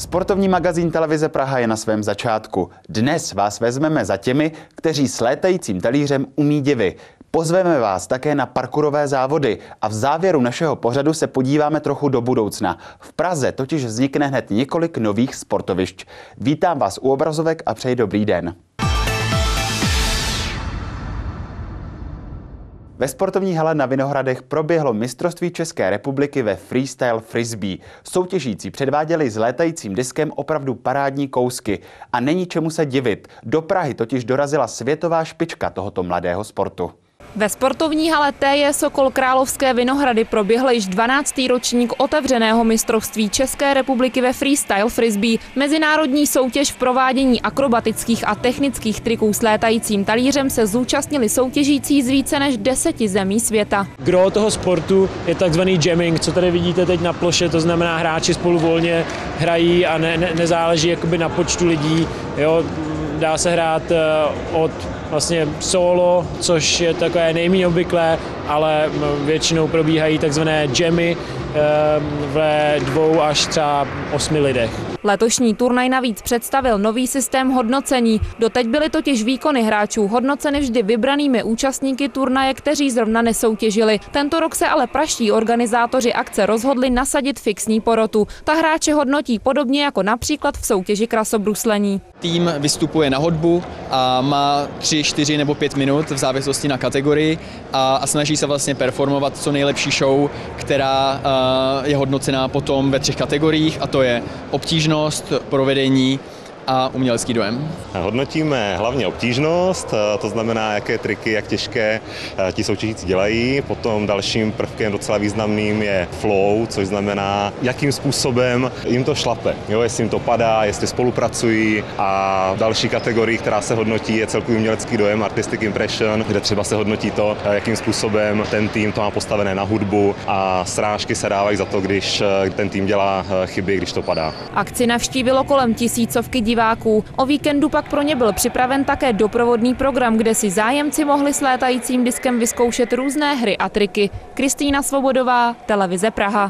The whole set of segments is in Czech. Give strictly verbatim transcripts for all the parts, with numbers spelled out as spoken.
Sportovní magazín Televize Praha je na svém začátku. Dnes vás vezmeme za těmi, kteří s létajícím talířem umí divy. Pozveme vás také na parkourové závody a v závěru našeho pořadu se podíváme trochu do budoucna. V Praze totiž vznikne hned několik nových sportovišť. Vítám vás u obrazovek a přeji dobrý den. Ve sportovní hale na Vinohradech proběhlo mistrovství České republiky ve freestyle frisbee. Soutěžící předváděli s létajícím diskem opravdu parádní kousky. A není čemu se divit. Do Prahy totiž dorazila světová špička tohoto mladého sportu. Ve sportovní hale T J Sokol Královské Vinohrady proběhl již dvanáctý ročník otevřeného mistrovství České republiky ve freestyle frisbee. Mezinárodní soutěž v provádění akrobatických a technických triků s létajícím talířem se zúčastnili soutěžící z více než deseti zemí světa. Gro toho sportu je takzvaný jamming, co tady vidíte teď na ploše, to znamená hráči spolu volně hrají a ne, ne, nezáleží jakoby na počtu lidí. Jo. Dá se hrát od vlastně solo, což je takové nejméně obvyklé, ale většinou probíhají takzvané jammy ve dvou až třeba osmi lidech. Letošní turnaj navíc představil nový systém hodnocení. Doteď byly totiž výkony hráčů hodnoceny vždy vybranými účastníky turnaje, kteří zrovna nesoutěžili. Tento rok se ale praští organizátoři akce rozhodli nasadit fixní porotu. Ta hráče hodnotí podobně jako například v soutěži krasobruslení. Tým vystupuje na hudbu a má tři, čtyři nebo pět minut v závislosti na kategorii a, a snaží se vlastně performovat co nejlepší show, která uh, je hodnocená potom ve třech kategoriích, a to je obtížnost, provedení a umělecký dojem. Hodnotíme hlavně obtížnost, to znamená, jaké triky, jak těžké ti soutěžící dělají. Potom dalším prvkem docela významným je flow, což znamená, jakým způsobem jim to šlape. Jo, jestli jim to padá, jestli spolupracují. A další kategorii, která se hodnotí, je celkový umělecký dojem, artistic impression, kde třeba se hodnotí to, jakým způsobem ten tým to má postavené na hudbu, a srážky se dávají za to, když ten tým dělá chyby, když to padá. Akci navštívilo kolem tisícovky diváků. O víkendu pak pro ně byl připraven také doprovodný program, kde si zájemci mohli s létajícím diskem vyzkoušet různé hry a triky. Kristýna Svobodová, Televize Praha.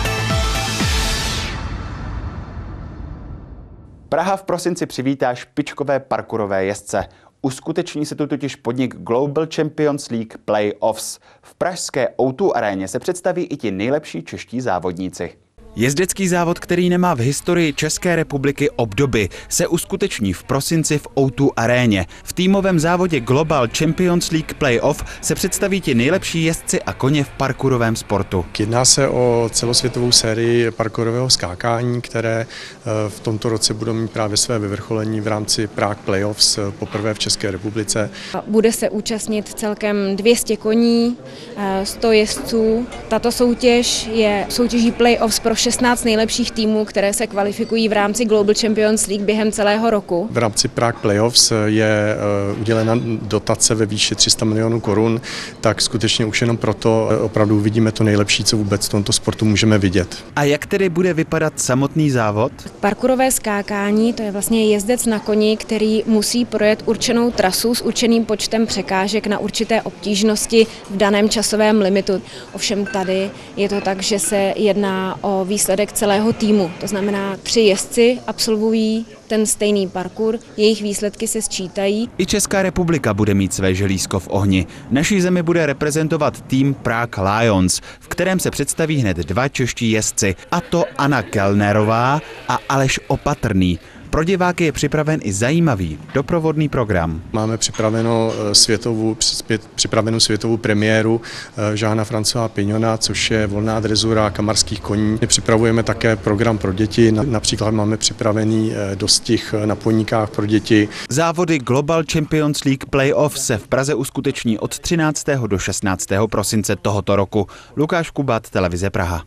Praha v prosinci přivítá špičkové parkourové jezdce. Uskuteční se tu totiž podnik Global Champions League Playoffs. V pražské O dva aréně se představí i ti nejlepší čeští závodníci. Jezdecký závod, který nemá v historii České republiky obdoby, se uskuteční v prosinci v O dva aréně. V týmovém závodě Global Champions League Playoff se představí ti nejlepší jezdci a koně v parkourovém sportu. Jedná se o celosvětovou sérii parkourového skákání, které v tomto roce budou mít právě své vyvrcholení v rámci Prague Playoffs poprvé v České republice. Bude se účastnit celkem dvě stě koní, sto jezdců. Tato soutěž je soutěží Playoffs pro šestnáct nejlepších týmů, které se kvalifikují v rámci Global Champions League během celého roku. V rámci Prague Playoffs je udělena dotace ve výši tři sta milionů korun, tak skutečně už jenom proto opravdu uvidíme to nejlepší, co vůbec v tomto sportu můžeme vidět. A jak tedy bude vypadat samotný závod? Parkourové skákání, to je vlastně jezdec na koni, který musí projet určenou trasu s určeným počtem překážek na určité obtížnosti v daném časovém limitu. Ovšem tady je to tak, že se jedná o výsledek celého týmu. To znamená, tři jezdci absolvují ten stejný parkour, jejich výsledky se sčítají. I Česká republika bude mít své želízko v ohni. Naší zemi bude reprezentovat tým Prague Lions, v kterém se představí hned dva čeští jezdci, a to Anna Kellnerová a Aleš Opatrný. Pro diváky je připraven i zajímavý doprovodný program. Máme připravenou světovou, připravenou světovou premiéru Jeana Françoise Pignona, což je volná dresura kamarských koní. Připravujeme také program pro děti, například máme připravený dostih na poníkách pro děti. Závody Global Champions League Playoff se v Praze uskuteční od třináctého do šestnáctého prosince tohoto roku. Lukáš Kubat, Televize Praha.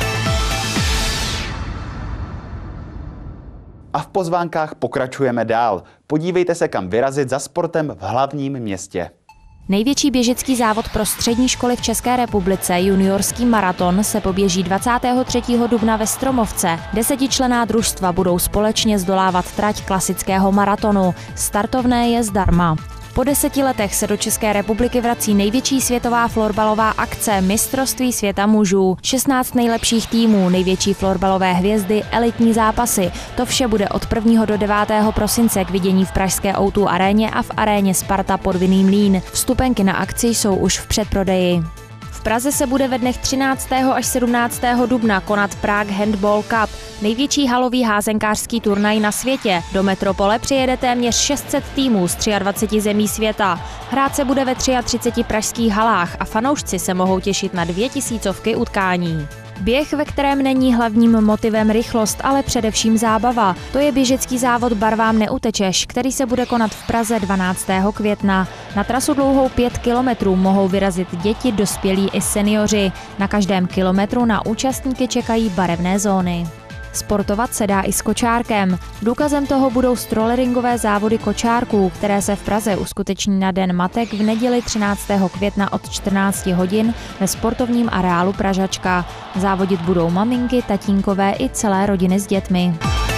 A v pozvánkách pokračujeme dál. Podívejte se, kam vyrazit za sportem v hlavním městě. Největší běžecký závod pro střední školy v České republice, juniorský maraton, se poběží dvacátého třetího dubna ve Stromovce. Desetičlenná družstva budou společně zdolávat trať klasického maratonu. Startovné je zdarma. Po deseti letech se do České republiky vrací největší světová florbalová akce Mistrovství světa mužů. šestnáct nejlepších týmů, největší florbalové hvězdy, elitní zápasy. To vše bude od prvního do devátého prosince k vidění v pražské ó dvě aréně a v aréně Sparta Podvinný Mlýn. Vstupenky na akci jsou už v předprodeji. V Praze se bude ve dnech třináctého až sedmnáctého dubna konat Prague Handball Cup, největší halový házenkářský turnaj na světě. Do metropole přijede téměř šest set týmů z dvaceti třech zemí světa. Hrát se bude ve třiadvaceti třech pražských halách a fanoušci se mohou těšit na dvě tisícovky utkání. Běh, ve kterém není hlavním motivem rychlost, ale především zábava. To je běžecký závod Barvám neutečeš, který se bude konat v Praze dvanáctého května. Na trasu dlouhou pět kilometrů mohou vyrazit děti, dospělí i seniori. Na každém kilometru na účastníky čekají barevné zóny. Sportovat se dá i s kočárkem. Důkazem toho budou stroleringové závody kočárků, které se v Praze uskuteční na Den matek v neděli třináctého května od čtrnácti hodin ve sportovním areálu Pražačka. Závodit budou maminky, tatínkové i celé rodiny s dětmi.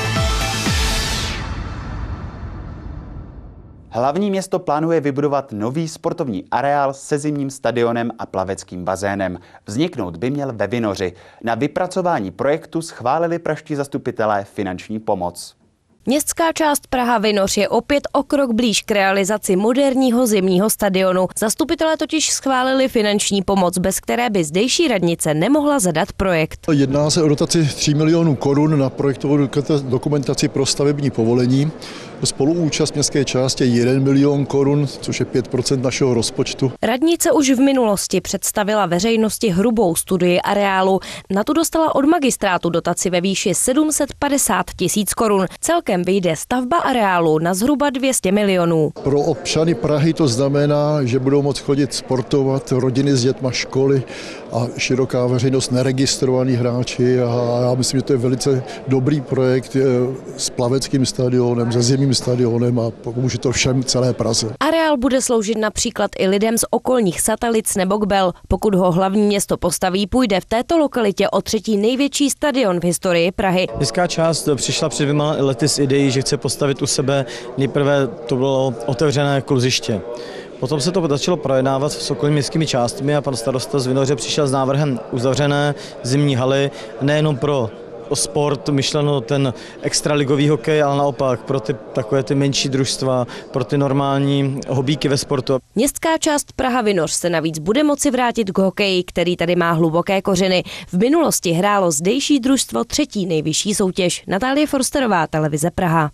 Hlavní město plánuje vybudovat nový sportovní areál se zimním stadionem a plaveckým bazénem. Vzniknout by měl ve Vinoři. Na vypracování projektu schválili pražští zastupitelé finanční pomoc. Městská část Praha Vinoř je opět o krok blíž k realizaci moderního zimního stadionu. Zastupitelé totiž schválili finanční pomoc, bez které by zdejší radnice nemohla zadat projekt. Jedná se o dotaci tří milionů korun na projektovou dokumentaci pro stavební povolení. Spoluúčast městské části je jeden milion korun, což je pět procent našeho rozpočtu. Radnice už v minulosti představila veřejnosti hrubou studii areálu. Na tu dostala od magistrátu dotaci ve výši sedm set padesát tisíc korun. Celkem vyjde stavba areálu na zhruba dvě stě milionů. Pro občany Prahy to znamená, že budou moct chodit sportovat, rodiny s dětma, školy a široká veřejnost, neregistrovaní hráči. A já myslím, že to je velice dobrý projekt s plaveckým stadionem, se zimním stadionem a pomůže to všem celé Praze. Areál bude sloužit například i lidem z okolních Satalic nebo Kbel. Pokud ho hlavní město postaví, půjde v této lokalitě o třetí největší stadion v historii Prahy. Městská část přišla před dvěma lety s ideí, že chce postavit u sebe. Nejprve to bylo otevřené kluziště. Potom se to začalo projednávat s okolními městskými částmi a pan starosta z Vinoře přišel s návrhem uzavřené zimní haly, nejenom pro sport, myšleno ten extraligový hokej, ale naopak pro ty takové ty menší družstva, pro ty normální hobíky ve sportu. Městská část Praha Vinoř se navíc bude moci vrátit k hokeji, který tady má hluboké kořeny. V minulosti hrálo zdejší družstvo třetí nejvyšší soutěž. Natálie Forsterová, televize Praha.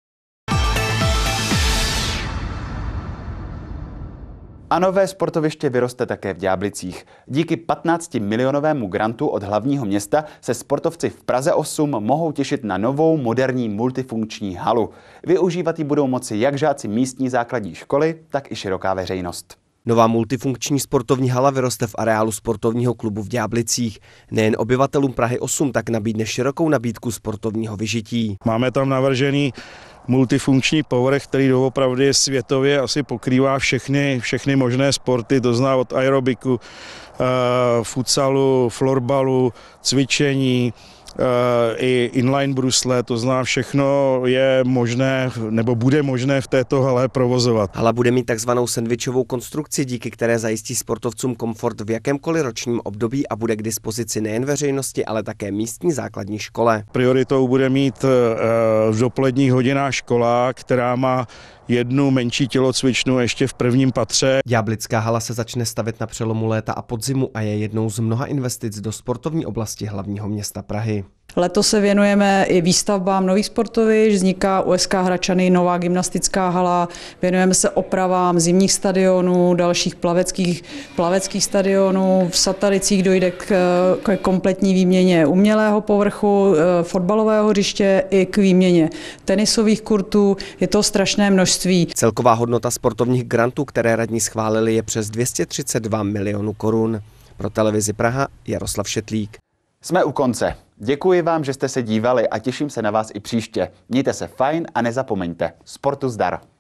A nové sportoviště vyroste také v Ďáblicích. Díky patnáctimilionovému grantu od hlavního města se sportovci v Praze osm mohou těšit na novou moderní multifunkční halu. Využívat ji budou moci jak žáci místní základní školy, tak i široká veřejnost. Nová multifunkční sportovní hala vyroste v areálu sportovního klubu v Ďáblicích. Nejen obyvatelům Prahy osm tak nabídne širokou nabídku sportovního vyžití. Máme tam navržený multifunkční povrch, který doopravdy světově asi pokrývá všechny, všechny možné sporty, to zná od aerobiku, uh, futsalu, florbalu, cvičení, i inline brusle, to zná všechno je možné nebo bude možné v této hale provozovat. Hala bude mít takzvanou sendvičovou konstrukci, díky které zajistí sportovcům komfort v jakémkoliv ročním období a bude k dispozici nejen veřejnosti, ale také místní základní škole. Prioritou bude mít v dopoledních hodinách škola, která má jednu menší tělocvičnu ještě v prvním patře. Ďáblická hala se začne stavět na přelomu léta a podzimu a je jednou z mnoha investic do sportovní oblasti hlavního města Prahy. Letos se věnujeme i výstavbám nových sportovišť, vzniká U S K Hradčany nová gymnastická hala, věnujeme se opravám zimních stadionů, dalších plaveckých, plaveckých stadionů, v Satalicích dojde k, k kompletní výměně umělého povrchu, fotbalového hřiště i k výměně tenisových kurtů, je to strašné množství. Celková hodnota sportovních grantů, které radní schválili, je přes dvě stě třicet dva milionů korun. Pro televizi Praha Jaroslav Šetlík. Jsme u konce. Děkuji vám, že jste se dívali a těším se na vás i příště. Mějte se fajn a nezapomeňte. Sportu zdar.